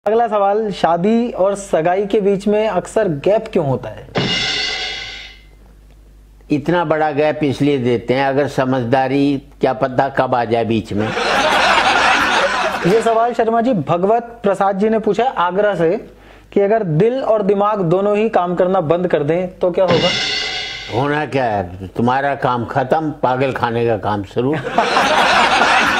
अगला सवाल, शादी और सगाई के बीच में अक्सर गैप क्यों होता है? इतना बड़ा गैप इसलिए देते हैं अगर समझदारी क्या पता कब आ जाए बीच में। ये सवाल शर्मा जी भगवत प्रसाद जी ने पूछा है आगरा से कि अगर दिल और दिमाग दोनों ही काम करना बंद कर दें तो क्या होगा? होना क्या है, तुम्हारा काम खत्म, पागल खाने का काम शुरू।